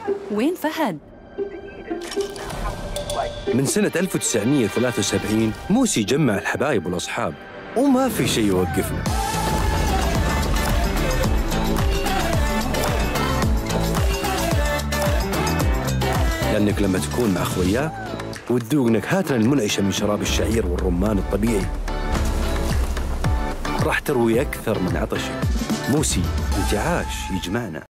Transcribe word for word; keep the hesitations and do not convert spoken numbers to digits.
وين فهد؟ من سنة ألف وتسعمية وثلاثة وسبعين موسى يجمع الحبايب والأصحاب وما في شيء يوقفنا. لأنك لما تكون مع أخوياك وتذوق نكهاتنا المنعشة من شراب الشعير والرمان الطبيعي راح تروي أكثر من عطشك. موسى انتعاش يجمعنا.